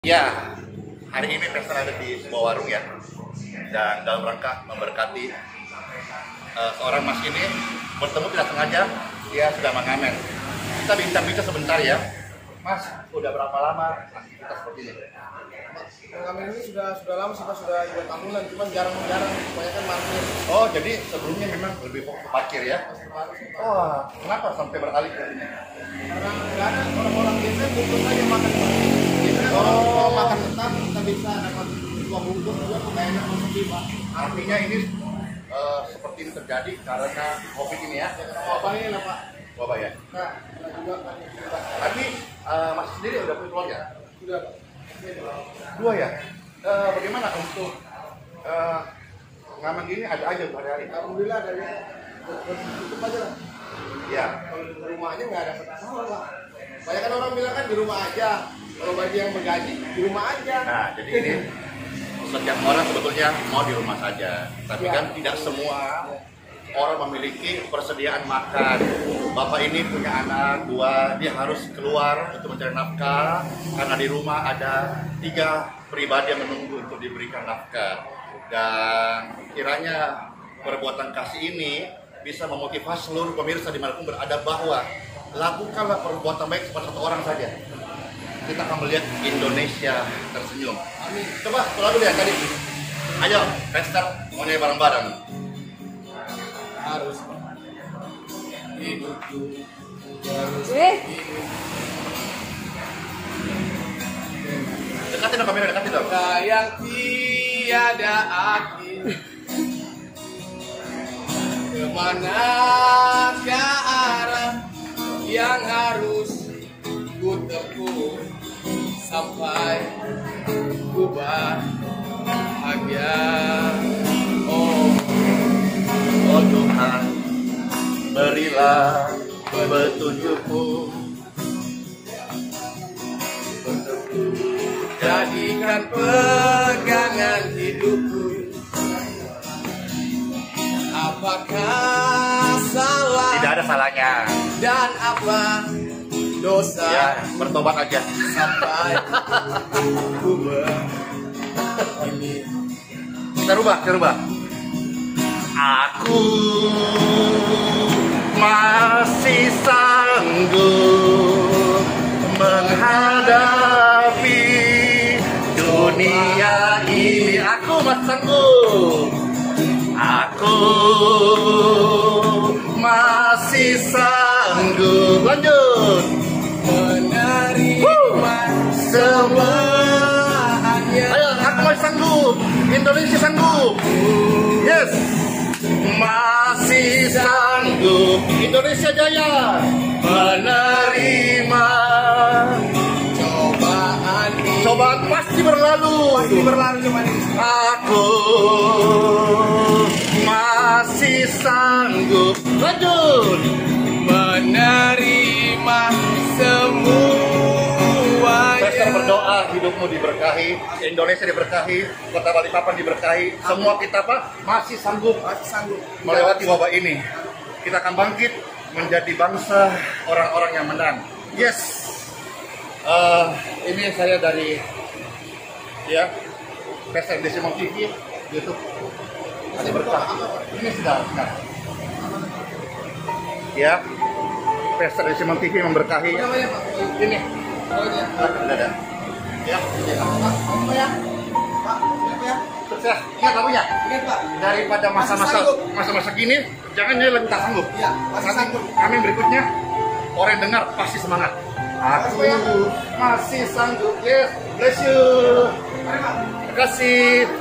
Ya, hari ini Pesta ada di sebuah warung ya, dan dalam rangka memberkati seorang mas ini bertemu tidak sengaja, dia sudah mengamen. Kita bincang-bincang sebentar ya, Mas. Udah berapa lama aktivitas seperti ini? Mengamen ini sudah lama sih Pak, sudah 2 tahunan, cuman jarang-jarang, kebanyakan parkir. Oh, jadi sebelumnya memang lebih fokus ke parkir ya? Oh, kenapa sampai beralih ke sini? Karena nggak ada orang-orang biasa bungkus aja makan Pak. Biasanya orang mau makan tetap kita bisa dapat 2 bungkus juga nggak enak konsumsi Pak. Artinya ini seperti ini terjadi karena COVID ini ya? Wabah ini lah Pak. Wabah ya? Nah juga kan. Tapi Mas sendiri udah punya keluarga? Sudah Pak. 2 ya? Bagaimana untuk ngamen gini ada aja hari-hari? Alhamdulillah dari cukup aja lah. Ya. Kalau di rumah aja nggak ada masalah Pak. Banyak kan orang bilang kan di rumah aja. Kalau bagi yang bergaji di rumah aja. Nah, jadi ini setiap orang sebetulnya mau di rumah saja. Tapi Ya. kan tidak semua orang memiliki persediaan makan. Bapak ini punya anak 2, dia harus keluar untuk mencari nafkah karena di rumah ada 3 pribadi yang menunggu untuk diberikan nafkah. Dan kiranya perbuatan kasih ini bisa memotivasi seluruh pemirsa dimanapun berada bahwa lakukanlah perbuatan baik kepada 1 orang saja. Kita akan melihat Indonesia tersenyum. Amin. Coba selalu lihat tadi. Ayo, Pesta mau nyanyi bareng-bareng. Harus hidupku harus Dekatin dong kamera, dekatin dong. yang tiada akhir. Kemana ke arah yang harus ku tempuh sampai ku bahagia. Oh Tuhan, berilah petunjukmu. Jadikan pegangan hidupku. Apakah salah Tidak ada salahnya. dan apa dosa Ya, bertobat aja. sampai ku ini. Kita rubah. Aku masih sanggup menghadapi dunia ini. Aku masih sanggup. Aku masih sanggup. Lanjut. Menerima semuanya. Ayo, aku masih sanggup. Indonesia sanggup. Yes. Masih sanggup. Indonesia jaya. Menerima cobaan pasti berlalu. Cuman ini. Aku masih sanggup. Lanjut. Menerima semuanya. Pesta berdoa, hidupmu diberkahi, Indonesia diberkahi, Kota Balikpapan diberkahi. Semua kita masih sanggup melewati wabah ini. Kita akan bangkit menjadi bangsa orang-orang yang menang. Yes. Ini saya dari ya Pesta Decimal TV YouTube. Nanti berkah. Ini sudah. Ya. Pesta Decimal TV memberkahi. Namanya Pak? Ini. Ada. Ya. Apa ya? Pak, siapa ya? Sukses. Ingat lagunya. Ingat Pak. Daripada masa-masa gini, jangan nyanyi lagu tak sanggup. Iya, masih Nanti sanggup. kami berikutnya orang yang dengar pasti semangat. Aku masih sanggup. Yes, bless you. Mari Pak. Terima kasih.